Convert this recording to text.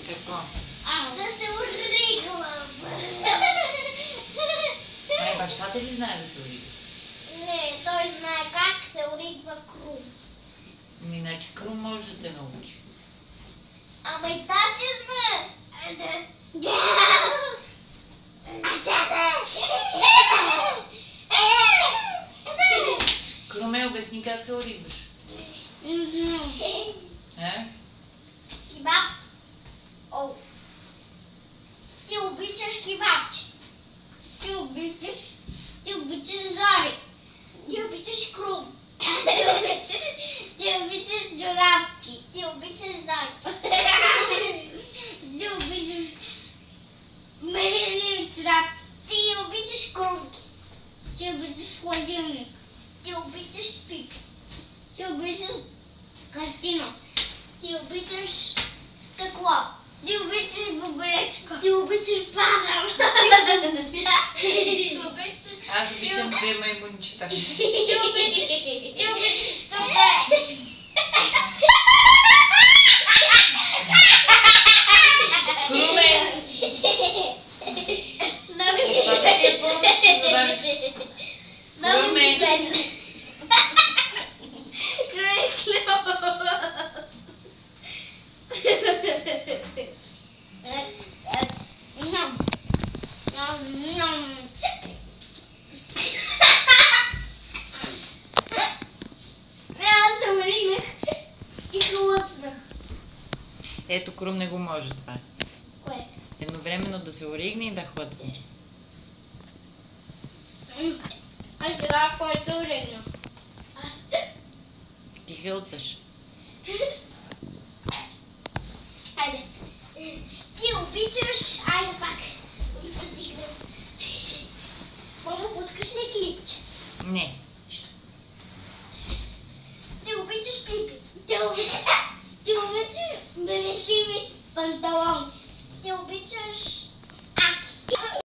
Какво? Да се оригвам. Ай, бащата ли знае да се оригва? Не, той знае как се оригва крум. Иначе Крум може да те научи. Ама и тати знае. Круме, обясни как се оригваш. Кебаб. О. Ти обичаш кебабче. Ти обичаш Зори. Ти обичаш Крум. Ти обичаш джуравки. Ти обичаш Зори. Ти обичаш мерили трап. Ти обичаш крумки. Ти обичаш хладилник. Ти обичаш спик. Ти обичаш картина. Ти обичаш стъкло. Ти обичаш баболечко. Ти обичаш панам. Ти обичаш... Аз обичам две маймунчета. Ти обичаш кафе. Круме! Защо ти е пълно да се завариш? Круме! Край хлеба. Аз се оригнах и хлъцнах. Ето, Крум не го може това. Кое? Едновременно да се оригне и да хлъцне. А сега кой се оригна? Аз. Ти хълцаш. Айде. Ти обичаш... Айде пак. Да се дигнем. Мамо, пускаш ли клипче? Не. Ти обичаш пипи. Ти обичаш белесливи панталони. Ти обичаш